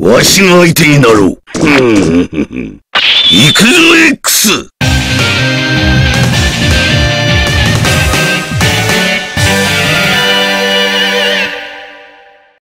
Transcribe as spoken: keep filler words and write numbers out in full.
わしが相手になろう。ふんふんふん。行くぞ X！